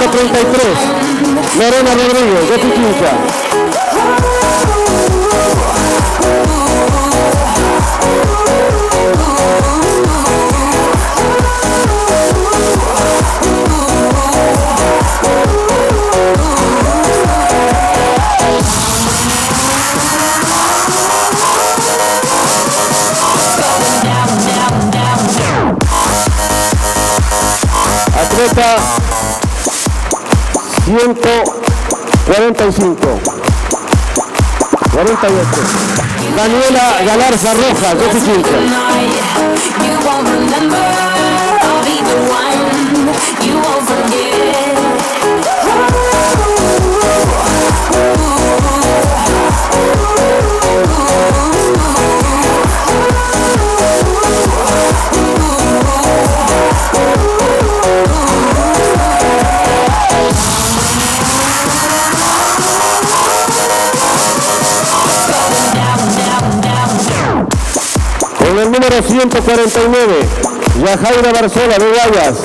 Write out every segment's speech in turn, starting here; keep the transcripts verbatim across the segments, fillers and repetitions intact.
ciento treinta y tres, Lorena Rodríguez de Pichincha. Atleta ciento cuarenta y cinco, cuarenta y ocho, Daniela Galarza Rojas de Pichincha. Con el número ciento cuarenta y nueve, Yajaira Barzola de Guayas.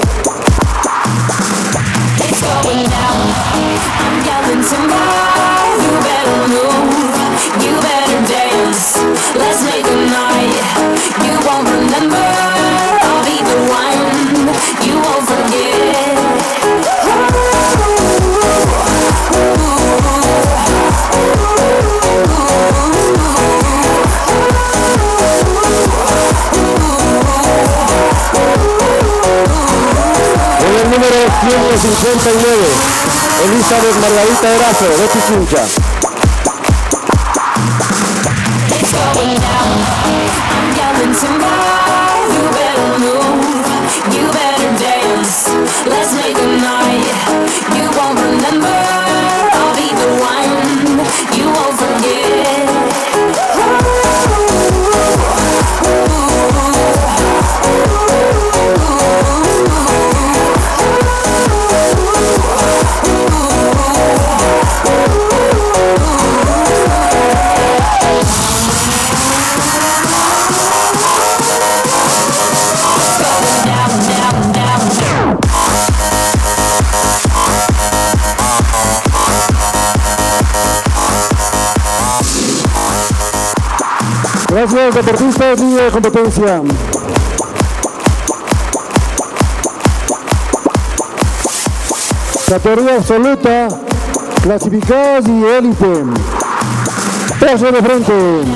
Número ciento cincuenta y nueve, Elizabeth Margarita Erazo de Pichincha. Gracias, deportistas, línea de competencia. Categoría absoluta, clasificados y élite. Paso de frente.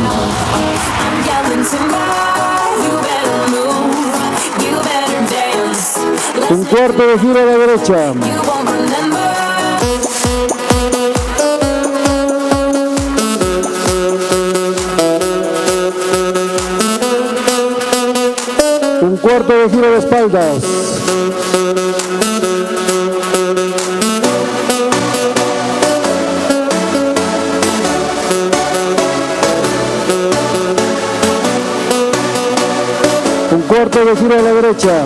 Un cuarto de giro a la derecha. Un cuarto de giro de espaldas. Un cuarto de giro a la derecha.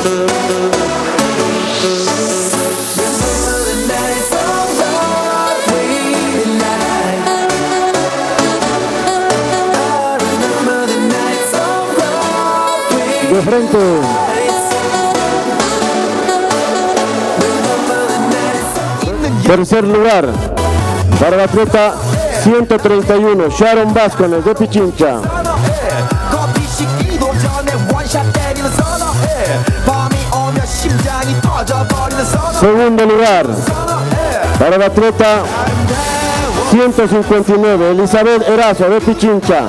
De frente. Tercer lugar para la atleta ciento treinta y uno, Sharon Vázquez de Pichincha. Segundo lugar para la atleta ciento cincuenta y nueve, Elizabeth Erazo de Pichincha.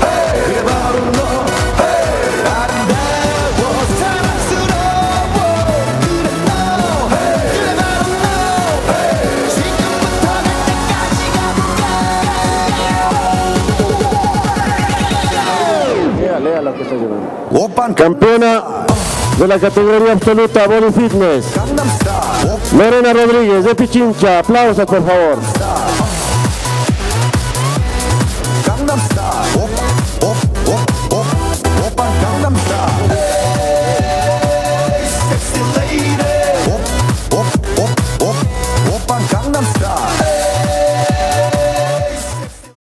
Campeona de la categoría absoluta Body Fitness, Lorena Rodríguez de Pichincha. Aplausos, por favor.